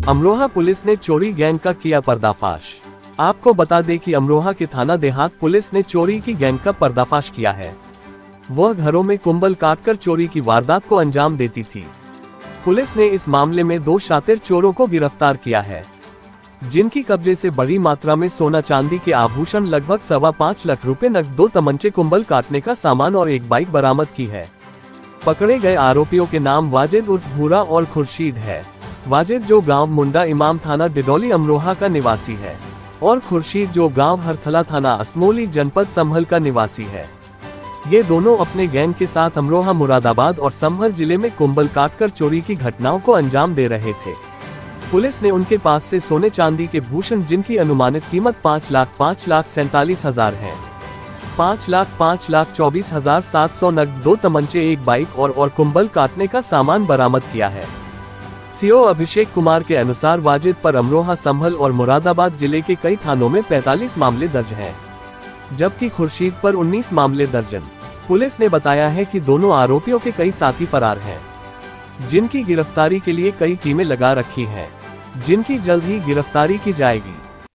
Amroha police ने चोरी gang का किया पर्दाफाश। आपको बता दें कि अमरोहा के थाना देहात पुलिस ने चोरी की गैंग का पर्दाफाश किया है। वह घरों में कुंबल काटकर चोरी की वारदात को अंजाम देती थी। पुलिस ने इस मामले में 2 शातिर चोरों को गिरफ्तार किया है, जिनकी कब्जे से बड़ी मात्रा में सोना चांदी के आभूषण लगभग 5.25 लाख रुपए, नकद, 2 तमंचे, कुंबल काटने का सामान और एक बाइक बरामद की है। पकड़े गए आरोपियों के नाम वाजिद उर्फ भूरा और खुर्शीद है। वाजिद जो गांव मुंडा इमाम थाना डिडौली अमरोहा का निवासी है और खुर्शीद जो गांव हरथला थाना असमोली जनपद संभल का निवासी है। ये दोनों अपने गैंग के साथ अमरोहा, मुरादाबाद और संभल जिले में कुंबल काटकर चोरी की घटनाओं को अंजाम दे रहे थे। पुलिस ने उनके पास से सोने चांदी के भूषण, जिनकी अनुमानित कीमत 5,47,000 है, 5,24,700 नकद, 2 तमंचे, एक बाइक और कुंबल काटने का सामान बरामद किया है। सीओ अभिषेक कुमार के अनुसार वाजिद पर अमरोहा, संभल और मुरादाबाद जिले के कई थानों में 45 मामले दर्ज हैं, जबकि खुर्शीद पर 19 मामले दर्ज। पुलिस ने बताया है कि दोनों आरोपियों के कई साथी फरार हैं, जिनकी गिरफ्तारी के लिए कई टीमें लगा रखी हैं, जिनकी जल्द ही गिरफ्तारी की जाएगी।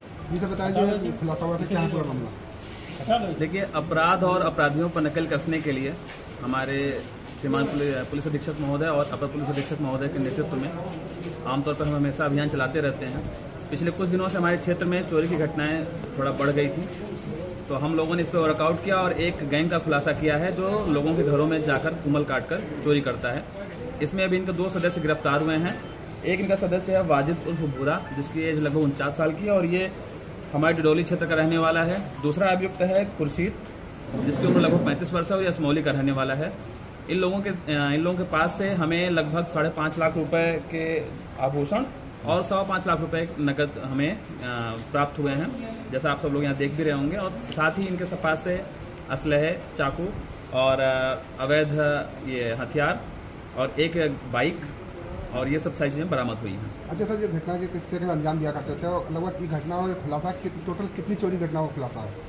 देखिए, अपराध और अपराधियों पर नकल कसने के लिए हमारे श्रीमान पुलिस अधीक्षक महोदय और अपर पुलिस अधीक्षक महोदय के नेतृत्व में आमतौर पर हम हमेशा अभियान चलाते रहते हैं। पिछले कुछ दिनों से हमारे क्षेत्र में चोरी की घटनाएं थोड़ा बढ़ गई थी, तो हम लोगों ने इस पर वर्कआउट किया और एक गैंग का खुलासा किया है जो लोगों के घरों में जाकर कुंबल काटकर चोरी करता है। इसमें अभी इनके 2 सदस्य गिरफ्तार हुए हैं। एक इनका सदस्य है वाजिद उर्फ भूरा, जिसकी एज लगभग 49 साल की है और ये हमारे डिडौली क्षेत्र का रहने वाला है। दूसरा अभियुक्त है खुर्शीद, जिसकी उम्र लगभग 35 वर्ष है और ये असमौली का रहने वाला है। इन लोगों के पास से हमें लगभग 5.5 लाख रुपए के आभूषण और 5.25 लाख रुपए नकद हमें प्राप्त हुए हैं, जैसा आप सब लोग यहाँ देख भी रहे होंगे। और साथ ही इनके पास से असलहे, चाकू और अवैध ये हथियार और एक बाइक और ये सब सारी चीज़ें बरामद हुई हैं। अच्छा सर, ये घटना के किस तरह अंजाम दिया करते थे और लगभग ये घटना और खुलासा टोटल कितनी चोरी घटनाओं का खुलासा है?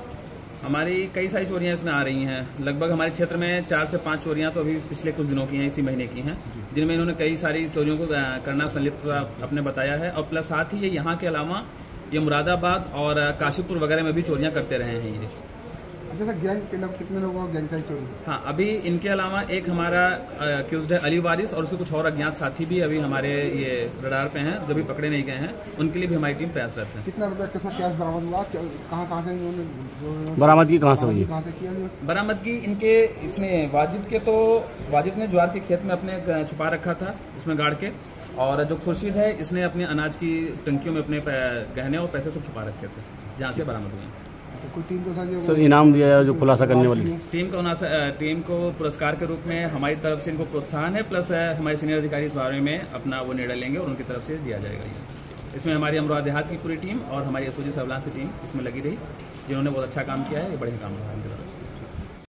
हमारी कई सारी चोरियां इसमें आ रही हैं। लगभग हमारे क्षेत्र में 4 से 5 चोरियां तो अभी पिछले कुछ दिनों की हैं, इसी महीने की हैं, जिनमें इन्होंने कई सारी चोरियों को करना संलिप्त अपने बताया है। और प्लस साथ ही ये यहाँ के अलावा ये मुरादाबाद और काशीपुर वगैरह में भी चोरियां करते रहे हैं ये। अच्छा सर, गैंग के कितने लोगों गैंग का चोरी? हाँ, अभी इनके अलावा एक हमारा अक्यूज्ड है अली वारिस और उसके कुछ और अज्ञात साथी भी अभी हमारे ये रडार पे हैं, जो भी पकड़े नहीं गए हैं। उनके लिए भी हमारी टीम प्रयासरत है। कितना रुपया कितना कैश बरामद हुआ? कहाँ से बरामदगी कहाँ से हुई? बरामदगी इनके इसमें वाजिद ने ज्वार के खेत में अपने छुपा रखा था, उसमें गाड़ के। और जो खुर्शीद है, इसने अपने अनाज की टंकियों में अपने गहने और पैसे सब छुपा रखे थे, जहाँ से बरामद हुए। कोई टीम को सर इनाम दिया है जो खुलासा करने वाली टीम को पुरस्कार के रूप में हमारी तरफ से इनको प्रोत्साहन है, प्लस हमारे सीनियर अधिकारी इस बारे में अपना वो निर्णय लेंगे और उनकी तरफ से दिया जाएगा। ये इसमें हमारी अमरोहा देहात की पूरी टीम और हमारी एसओजी सर्विलांस की टीम इसमें लगी रही, जिन्होंने बहुत अच्छा काम किया है। ये बढ़िया काम रहा है इनकी तरफ से।